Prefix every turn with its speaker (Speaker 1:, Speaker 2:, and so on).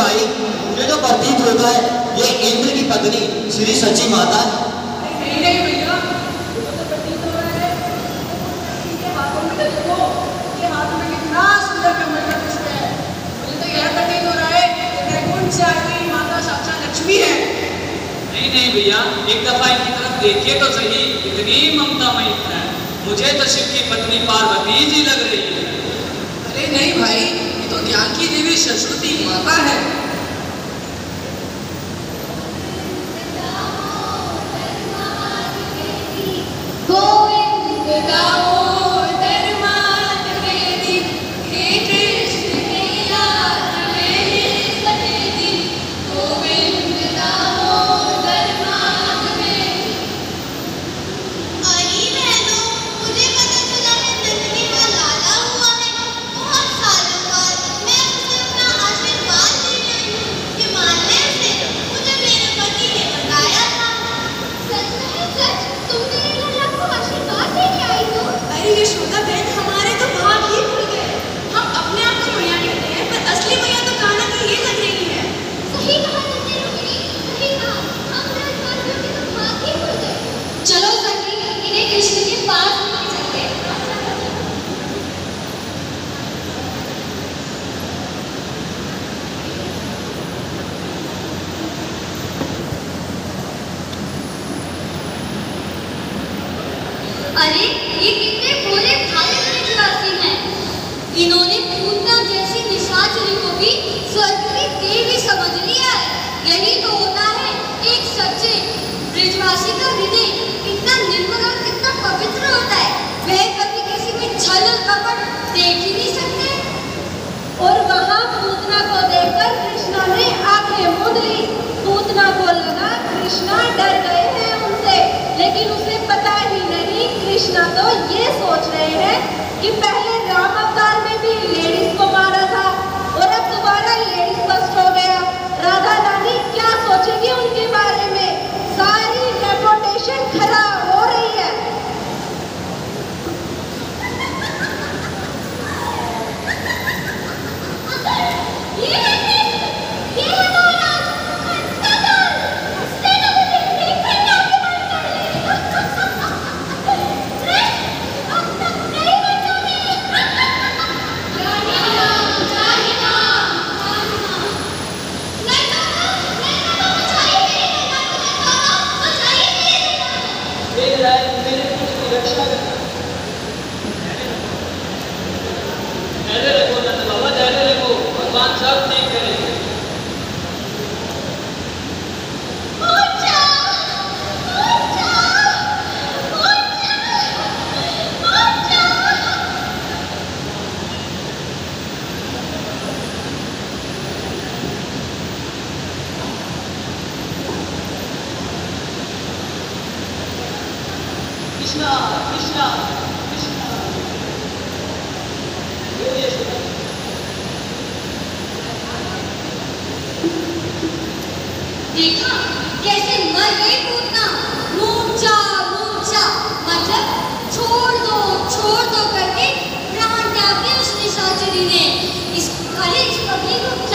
Speaker 1: भाई, मुझे तो प्रतीत होता है ये इंद्र की पत्नी श्री सची माता है।
Speaker 2: नहीं नहीं भैया, मुझे तो प्रतीत हो रहा है इनके हाथों में देखो, इनके हाथों में कितना सुंदर कमल का पुष्प है। मुझे तो यह प्रतीत हो रहा है कि वैकुंठ से आई हुई माता साक्षात लक्ष्मी है।
Speaker 3: नहीं नहीं भैया, एक दफा इनकी तरफ देखिए तो सही, इतनी ममतामयी है। मुझे तो शिव की पत्नी पार्वती जी लग रही है।
Speaker 2: अरे नहीं भाई, ये तो ज्ञान की देवी सरस्वती माता है।
Speaker 4: अरे ये कितने भोले भाले ब्रजवासी हैं। इन्होंने पूतना जैसी निशाचरी को भी स्वर्ग की देवी समझ लिया है। यही तो होता है एक सच्चे ब्रजवासी का हृदय कितना निर्मल और कितना पवित्र होता है। वह कभी किसी में छल और कपट देख ही नहीं सकते। और वहाँ पूतना को देखकर कृष्णा ने आंखें मूंद ली। पूतना को लगा कृष्णा डर गए हैं उनसे, लेकिन उसे पता ही नहीं कृष्णा तो ये सोच रहे हैं कि पहले राम अवतार में भी लेडीज को मारा था और अब दोबारा लेडीज फर्स्ट हो गया। राधा रानी क्या सोचेगी उनके बारे में? सारी रेपुटेशन खराब हो रही है। देखा कैसे मर गई पूतना। मूर्छा मूर्छा मतलब छोड़ दो करके प्राण त्याग दिए उस निशाचरी ने। इस पगली को